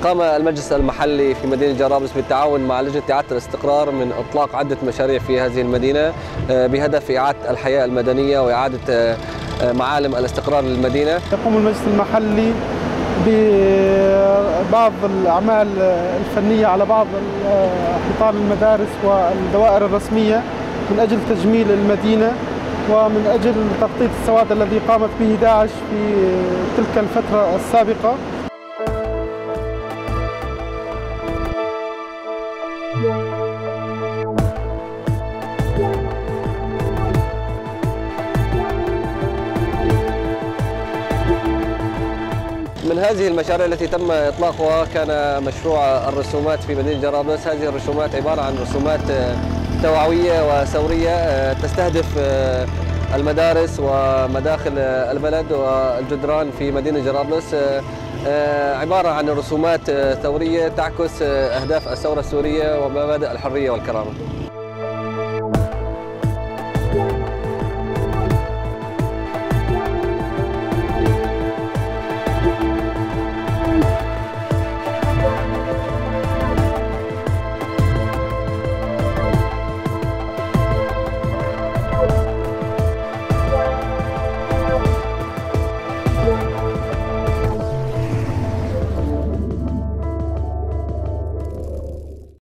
قام المجلس المحلي في مدينة جرابلس بالتعاون مع لجنة إعادة الاستقرار من إطلاق عدة مشاريع في هذه المدينة بهدف إعادة الحياة المدنية وإعادة معالم الاستقرار للمدينة. يقوم المجلس المحلي ببعض الأعمال الفنية على بعض حيطان المدارس والدوائر الرسمية من أجل تجميل المدينة ومن أجل تغطية السواد الذي قامت به داعش في تلك الفترة السابقة. من هذه المشاريع التي تم إطلاقها كان مشروع الرسومات في مدينة جرابلس. هذه الرسومات عبارة عن رسومات توعوية وثورية تستهدف المدارس ومداخل البلد والجدران في مدينة جرابلس، عبارة عن رسومات ثورية تعكس أهداف الثورة السورية ومبادئ الحرية والكرامة.